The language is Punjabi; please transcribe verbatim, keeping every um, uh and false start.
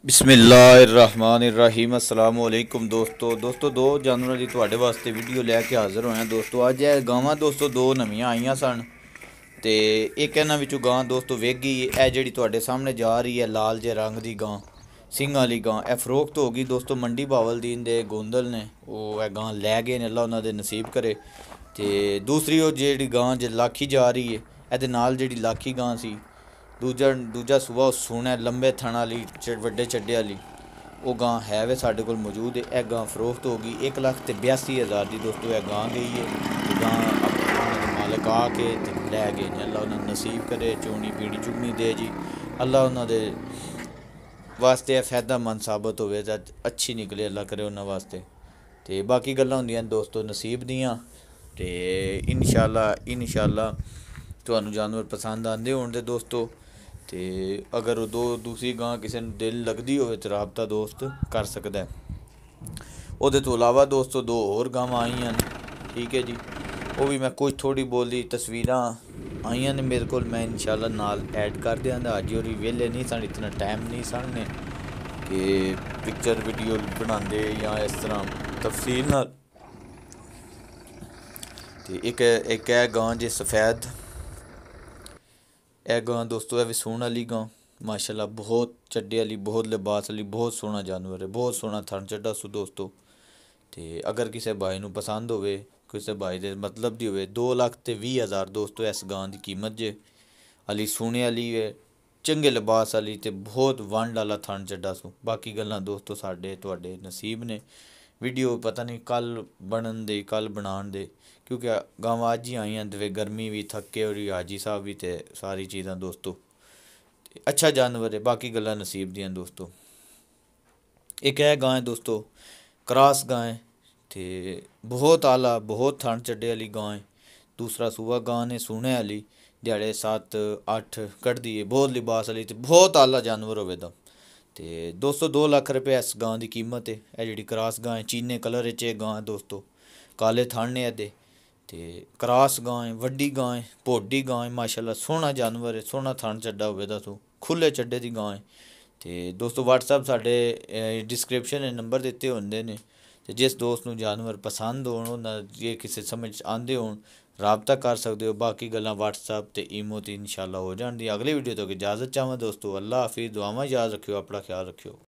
बिस्मिल्लाहिर्रहमानिर्रहीम अस्सलाम वालेकुम दोस्तों दोस्तों दो जानवरों की ਤੁਹਾਡੇ ਵਾਸਤੇ ਵੀਡੀਓ ਲੈ ਕੇ ਹਾਜ਼ਰ ਹੋਇਆ ਦੋਸਤੋ। ਅੱਜ ਇਹ ਗਾਵਾਂ ਦੋਸਤੋ ਦੋ ਨਵੀਆਂ ਆਈਆਂ ਸਨ ਤੇ ਇੱਕ ਇਹਨਾਂ ਵਿੱਚੋਂ ਗਾਂ ਦੋਸਤੋ ਵੇਗੀ ਇਹ ਜਿਹੜੀ ਤੁਹਾਡੇ ਸਾਹਮਣੇ ਜਾ ਰਹੀ ਹੈ ਲਾਲ ਜੇ ਰੰਗ ਦੀ ਗਾਂ ਸਿੰਘ ਵਾਲੀ ਗਾਂ ਇਹ ਫਰੋਖਤ ਹੋ ਗਈ ਦੋਸਤੋ। ਮੰਡੀ ਬਾਵਲਦੀਨ ਦੇ ਗੋਂਦਲ ਨੇ ਉਹ ਇਹ ਗਾਂ ਲੈ ਗਏ ਨੇ, ਅੱਲਾ ਉਹਨਾਂ ਦੇ ਨਸੀਬ ਕਰੇ। ਤੇ ਦੂਸਰੀ ਉਹ ਜਿਹੜੀ ਗਾਂ ਜੇ ਲਾਖੀ ਜਾ ਰਹੀ ਹੈ ਇਹਦੇ ਨਾਲ ਜਿਹੜੀ ਲਾਖੀ ਗਾਂ ਸੀ ਦੂਜਾ ਦੂਜਾ ਸੂਆ ਸੋਹਣਾ ਲੰਬੇ ਥਣ ਵਾਲੀ ਚ ਵੱਡੇ ਚੱਡੇ ਵਾਲੀ ਉਹ ਗਾਂ ਹੈ ਵੇ ਸਾਡੇ ਕੋਲ ਮੌਜੂਦ ਹੈ। ਇਹ ਗਾਂ ਫਰੋਖਤ ਹੋ ਗਈ ਇੱਕ ਲੱਖ ਤੇ ਬਿਆਸੀ ਹਜ਼ਾਰ ਦੀ ਦੋਸਤੋ ਇਹ ਗਾਂ ਗਈ ਹੈ। ਤੇ ਗਾਂ ਆਪਣੇ ਮਾਲਕ ਆ ਕੇ ਤੇ ਲੈ ਗਏ ਨੇ, ਅੱਲਾ ਉਹਨਾਂ ਨੂੰ ਨਸੀਬ ਕਰੇ, ਚੋਣੀ ਪੀਣੀ ਚੁਗਣੀ ਦੇ ਜੀ। ਅੱਲਾ ਉਹਨਾਂ ਦੇ ਵਾਸਤੇ ਇਹ ਫਾਇਦਾਮੰਦ ਸਾਬਤ ਹੋਵੇ ਤਾਂ ਅੱਛੀ ਨਿਕਲੇ, ਅੱਲਾ ਕਰੇ ਉਹਨਾਂ ਵਾਸਤੇ। ਤੇ ਬਾਕੀ ਗੱਲਾਂ ਹੁੰਦੀਆਂ ਦੋਸਤੋ ਨਸੀਬ ਦੀਆਂ। ਤੇ ਇਨਸ਼ਾਅੱਲਾ ਇਨਸ਼ਾਅੱਲਾ ਤੁਹਾਨੂੰ ਜਾਨਵਰ ਪਸੰਦ ਆਉਂਦੇ ਹੋਣ ਦੇ ਦੋਸਤੋ। ਤੇ ਅਗਰ ਉਹ ਦੋ ਦੂਸਰੀ ਗਾਂ ਕਿਸੇ ਨੂੰ ਦਿਲ ਲੱਗਦੀ ਹੋਵੇ ਤਾਂ ਰਾਬਤਾ ਦੋਸਤ ਕਰ ਸਕਦਾ। ਉਹਦੇ ਤੋਂ ਇਲਾਵਾ ਦੋਸਤੋ ਦੋ ਹੋਰ ਗਾਵਾਂ ਆਈਆਂ ਨੇ, ਠੀਕ ਹੈ ਜੀ। ਉਹ ਵੀ ਮੈਂ ਕੁਝ ਥੋੜ੍ਹੀ ਬੋਲੀ ਤਸਵੀਰਾਂ ਆਈਆਂ ਨੇ ਮੇਰੇ ਕੋਲ, ਮੈਂ ਇਨਸ਼ਾਅੱਲਾ ਨਾਲ ਐਡ ਕਰ ਦਿਆਂਗਾ। ਅੱਜ ਉਹ ਵਿਹਲੇ ਨਹੀਂ ਸਨ, ਇਤਨਾ ਟਾਈਮ ਨਹੀਂ ਸਨ ਨੇ ਕਿ ਪਿਕਚਰ ਵੀਡੀਓ ਬਣਾਉਂਦੇ ਜਾਂ ਇਸ ਤਰ੍ਹਾਂ ਤਫਸੀਲ ਨਾਲ। ਤੇ ਇੱਕ ਇੱਕ ਹੈ ਗਾਂ ਜੇ ਸਫੈਦ, ਇਹ ਗਾਂ ਦੋਸਤੋ ਇਹ ਵੀ ਸੂਣ ਵਾਲੀ ਗਾਂ ਮਾਸ਼ਾਅੱਲਾ, ਬਹੁਤ ਚੱਡੇ ਵਾਲੀ, ਬਹੁਤ ਲਿਬਾਸ ਵਾਲੀ, ਬਹੁਤ ਸੋਹਣਾ ਜਾਨਵਰ ਹੈ, ਬਹੁਤ ਸੋਹਣਾ ਥਣ ਚੱਡਾ ਸੂ ਦੋਸਤੋ। ਤੇ ਅਗਰ ਕਿਸੇ ਭਾਈ ਨੂੰ ਪਸੰਦ ਹੋਵੇ, ਕਿਸੇ ਭਾਈ ਦੇ ਮਤਲਬ ਦੀ ਹੋਵੇ, ਦੋ ਲੱਖ ਤੇ ਵੀਹ ਹਜ਼ਾਰ ਦੋਸਤੋ ਇਸ ਗਾਂ ਦੀ ਕੀਮਤ ਜੇ। ਅਲੀ ਸੋਹਣੇ ਵਾਲੀ ਹੈ, ਚੰਗੇ ਲਿਬਾਸ ਵਾਲੀ ਤੇ ਬਹੁਤ ਵੰਡ ਵਾਲਾ ਥਣ ਚੱਡਾ ਸੂ। ਬਾਕੀ ਗੱਲਾਂ ਦੋਸਤੋ ਸਾਡੇ ਤੁਹਾਡੇ ਨਸੀਬ ਨੇ। ਵੀਡੀਓ ਪਤਾ ਨਹੀਂ ਕੱਲ ਬਣਨ ਦੇ ਕੱਲ ਬਣਾਉਣ ਦੇ, ਕਿਉਂਕਿ ਗਾਵਾਂ ਅੱਜ ਹੀ ਆਈਆਂ ਤੇ ਗਰਮੀ ਵੀ ਥੱਕੇ ਹੋ ਰਹੀ, ਹਾਜੀ ਸਾਹਿਬ ਵੀ ਤੇ ਸਾਰੀ ਚੀਜ਼ਾਂ ਦੋਸਤੋ। ਤੇ ਅੱਛਾ ਜਾਨਵਰ ਹੈ, ਬਾਕੀ ਗੱਲਾਂ ਨਸੀਬ ਦੀਆਂ ਦੋਸਤੋ। ਇੱਕ ਇਹ ਗਾਂ ਹੈ ਦੋਸਤੋ ਕਰਾਸ ਗਾਂ ਹੈ ਤੇ ਬਹੁਤ ਆਲਾ ਬਹੁਤ ਥਣ ਚੱਡੇ ਵਾਲੀ ਗਾਂ ਹੈ। ਦੂਸਰਾ ਸੂਆ ਗਾਂ ਨੇ ਸੋਹਣੇ ਵਾਲੀ ਦਿਹਾੜੇ ਸੱਤ ਅੱਠ ਕੱਢਦੀ ਹੈ, ਬਹੁਤ ਲਿਬਾਸ ਵਾਲੀ ਤੇ ਬਹੁਤ ਆਲਾ ਜਾਨਵਰ ਹੋਵੇ ਦਾ। ਤੇ ਦੋਸਤੋ ਦੋ ਲੱਖ ਰੁਪਏ ਇਸ ਗਾਂ ਦੀ ਕੀਮਤ ਹੈ। ਇਹ ਜਿਹੜੀ ਕਰਾਸ ਗਾਂ ਹੈ ਚੀਨੇ ਕਲਰ ਵਿੱਚ ਇਹ ਗਾਂ ਹੈ ਦੋਸਤੋ, ਕਾਲੇ ਥਣ ਨੇ ਇਹਦੇ। ਤੇ ਕਰਾਸ ਗਾਂ ਹੈ, ਵੱਡੀ ਗਾਂ ਹੈ, ਭੋਡੀ ਗਾਂ ਹੈ ਮਾਸ਼ਾਅੱਲਾ, ਸੋਹਣਾ ਜਾਨਵਰ ਹੈ, ਸੋਹਣਾ ਥਣ ਚੱਡਾ ਹੋਵੇ ਦਾ ਸੋ, ਖੁੱਲੇ ਚੱਡੇ ਦੀ ਗਾਂ ਹੈ। ਤੇ ਦੋਸਤੋ ਵਟਸਐਪ ਸਾਡੇ ਡਿਸਕ੍ਰਿਪਸ਼ਨ ਨੰਬਰ ਦਿੱਤੇ ਹੁੰਦੇ ਨੇ, ਤੇ ਜਿਸ ਦੋਸਤ ਨੂੰ ਜਾਨਵਰ ਪਸੰਦ ਹੋਣ, ਉਹਨਾਂ ਜੇ ਕਿਸੇ ਸਮਝ ਆਉਂਦੇ ਹੋਣ ਰਾਬਤਾ ਕਰ ਸਕਦੇ ਹੋ। ਬਾਕੀ ਗੱਲਾਂ ਵਟਸਐਪ ਤੇ ਈਮੋ ਤੇ ਇਨਸ਼ਾਅੱਲਾ ਹੋ ਜਾਣ ਦੀ। ਅਗਲੀ ਵੀਡੀਓ ਤੋਂ ਇਜਾਜ਼ਤ ਚਾਹਾਂ ਦੋਸਤੋ। ਅੱਲਾ ਹਾਫਿਜ਼, ਦੁਆਵਾਂ ਯਾਦ ਰੱਖਿਓ, ਆਪਣਾ ਖਿਆਲ ਰੱਖਿਓ।